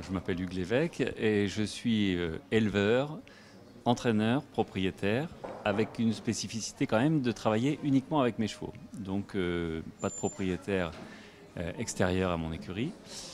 Je m'appelle Hugues Lévesque et je suis éleveur, entraîneur, propriétaire, avec une spécificité quand même de travailler uniquement avec mes chevaux. Donc pas de propriétaire extérieur à mon écurie.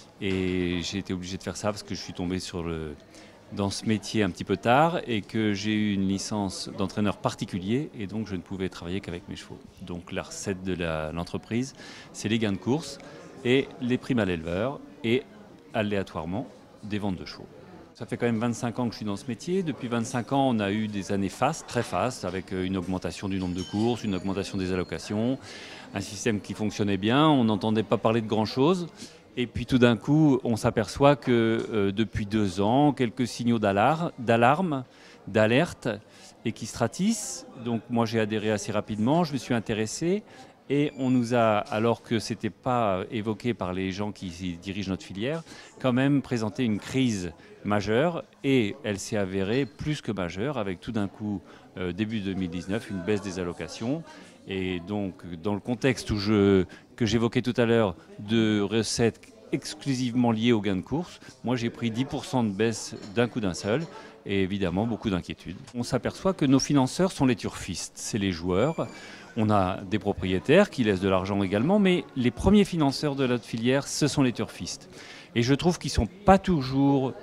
Et j'ai été obligé de faire ça parce que je suis tombé dans ce métier un petit peu tard et que j'ai eu une licence d'entraîneur particulier et donc je ne pouvais travailler qu'avec mes chevaux. Donc la recette de l'entreprise, c'est les gains de course et les primes à l'éleveur et aléatoirement des ventes de chevaux. Ça fait quand même 25 ans que je suis dans ce métier. Depuis 25 ans, on a eu des années fastes, très fastes, avec une augmentation du nombre de courses, une augmentation des allocations, un système qui fonctionnait bien, on n'entendait pas parler de grand-chose. Et puis tout d'un coup, on s'aperçoit que depuis 2 ans, quelques signaux d'alarme, d'alerte, et qui stratissent. Donc moi j'ai adhéré assez rapidement, je me suis intéressé, et on nous a, alors que ce n'était pas évoqué par les gens qui dirigent notre filière, quand même présenté une crise majeure, et elle s'est avérée plus que majeure, avec tout d'un coup, début 2019, une baisse des allocations. Et donc, dans le contexte que j'évoquais tout à l'heure, de recettes exclusivement liées aux gains de course, moi j'ai pris 10% de baisse d'un coup d'un seul, et évidemment beaucoup d'inquiétudes. On s'aperçoit que nos financeurs sont les turfistes, c'est les joueurs. On a des propriétaires qui laissent de l'argent également, mais les premiers financeurs de notre filière, ce sont les turfistes. Et je trouve qu'ils ne sont pas toujours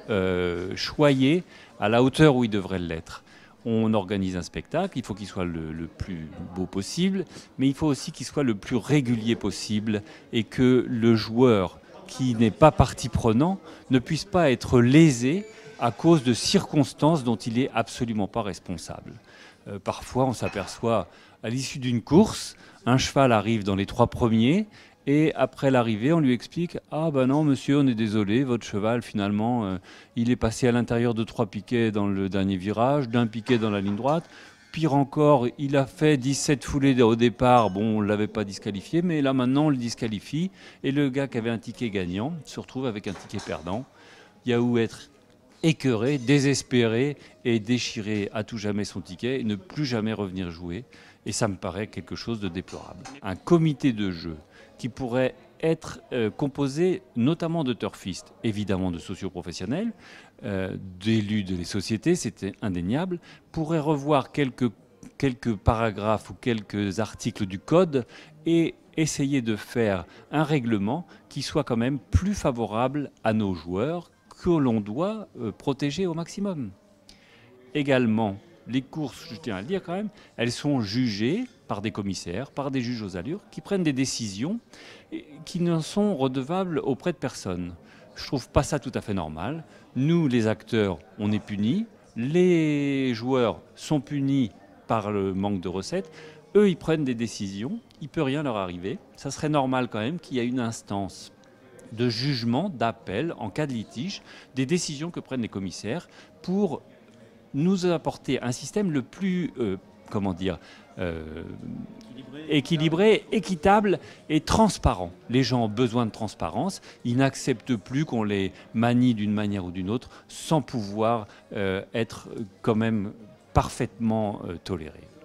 choyés à la hauteur où ils devraient l'être. On organise un spectacle, il faut qu'il soit le plus beau possible, mais il faut aussi qu'il soit le plus régulier possible et que le joueur qui n'est pas partie prenant ne puisse pas être lésé à cause de circonstances dont il n'est absolument pas responsable. Parfois, on s'aperçoit à l'issue d'une course, un cheval arrive dans les 3 premiers et après l'arrivée, on lui explique « Ah ben non monsieur, on est désolé, votre cheval finalement, il est passé à l'intérieur de 3 piquets dans le dernier virage, d'un piquet dans la ligne droite. Pire encore, il a fait 17 foulées au départ, bon on ne l'avait pas disqualifié, mais là maintenant on le disqualifie. Et le gars qui avait un ticket gagnant se retrouve avec un ticket perdant. Il y a où être écœuré, désespéré et déchirer à tout jamais son ticket et ne plus jamais revenir jouer. Et ça me paraît quelque chose de déplorable. Un comité de jeu qui pourrait être composé notamment de turfistes, évidemment de socioprofessionnels, d'élus des sociétés, c'était indéniable, pourrait revoir quelques paragraphes ou quelques articles du code et essayer de faire un règlement qui soit quand même plus favorable à nos joueurs que l'on doit protéger au maximum. Également, les courses, je tiens à le dire quand même, elles sont jugées par des commissaires, par des juges aux allures, qui prennent des décisions qui ne sont redevables auprès de personne. Je ne trouve pas ça tout à fait normal. Nous, les acteurs, on est punis. Les joueurs sont punis par le manque de recettes. Eux, ils prennent des décisions. Il ne peut rien leur arriver. Ça serait normal quand même qu'il y ait une instance de jugement, d'appel, en cas de litige, des décisions que prennent les commissaires pour nous apporter un système le plus, équilibré, équitable et transparent. Les gens ont besoin de transparence. Ils n'acceptent plus qu'on les manie d'une manière ou d'une autre sans pouvoir être quand même parfaitement tolérés.